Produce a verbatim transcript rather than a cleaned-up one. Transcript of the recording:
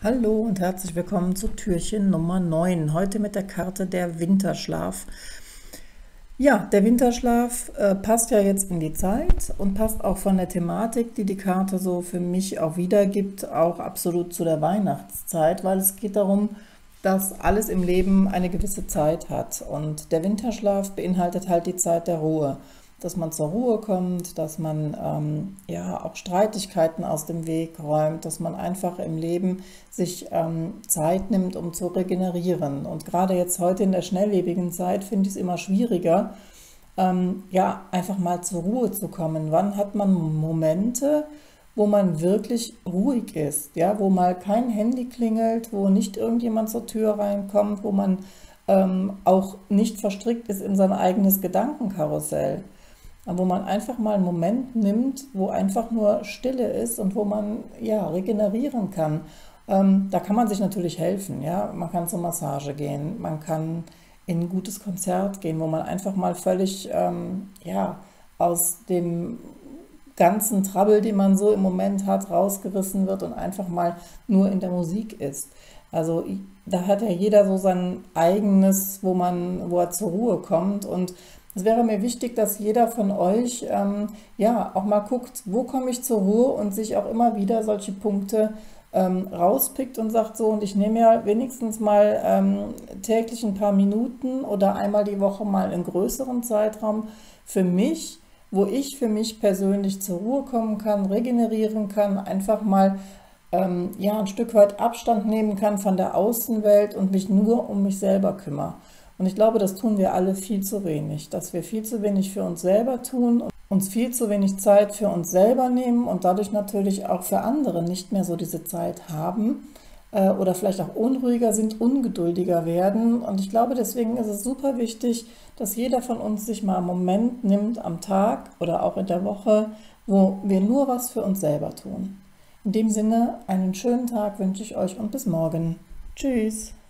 Hallo und herzlich willkommen zu Türchen Nummer neun. Heute mit der Karte der Winterschlaf. Ja, der Winterschlaf äh, passt ja jetzt in die Zeit und passt auch von der Thematik, die die Karte so für mich auch wiedergibt, auch absolut zu der Weihnachtszeit, weil es geht darum, dass alles im Leben eine gewisse Zeit hat. Und der Winterschlaf beinhaltet halt die Zeit der Ruhe, dass man zur Ruhe kommt, dass man ähm, ja auch Streitigkeiten aus dem Weg räumt, dass man einfach im Leben sich ähm, Zeit nimmt, um zu regenerieren. Und gerade jetzt heute in der schnelllebigen Zeit finde ich es immer schwieriger, ähm, ja, einfach mal zur Ruhe zu kommen. Wann hat man Momente, wo man wirklich ruhig ist, ja, wo mal kein Handy klingelt, wo nicht irgendjemand zur Tür reinkommt, wo man ähm, auch nicht verstrickt ist in sein eigenes Gedankenkarussell, wo man einfach mal einen Moment nimmt, wo einfach nur Stille ist und wo man ja regenerieren kann. Ähm, da kann man sich natürlich helfen, ja. Man kann zur Massage gehen, man kann in ein gutes Konzert gehen, wo man einfach mal völlig ähm, ja, aus dem ganzen Trouble, den man so im Moment hat, rausgerissen wird und einfach mal nur in der Musik ist. Also da hat ja jeder so sein eigenes, wo man, wo er zur Ruhe kommt, und es wäre mir wichtig, dass jeder von euch ähm, ja auch mal guckt, wo komme ich zur Ruhe, und sich auch immer wieder solche Punkte ähm, rauspickt und sagt so, und ich nehme ja wenigstens mal ähm, täglich ein paar Minuten oder einmal die Woche mal einen größeren Zeitraum für mich, wo ich für mich persönlich zur Ruhe kommen kann, regenerieren kann, einfach mal ähm, ja, ein Stück weit Abstand nehmen kann von der Außenwelt und mich nur um mich selber kümmere. Und ich glaube, das tun wir alle viel zu wenig, dass wir viel zu wenig für uns selber tun und uns viel zu wenig Zeit für uns selber nehmen und dadurch natürlich auch für andere nicht mehr so diese Zeit haben äh, oder vielleicht auch unruhiger sind, ungeduldiger werden. Und ich glaube, deswegen ist es super wichtig, dass jeder von uns sich mal einen Moment nimmt am Tag oder auch in der Woche, wo wir nur was für uns selber tun. In dem Sinne, einen schönen Tag wünsche ich euch und bis morgen. Tschüss!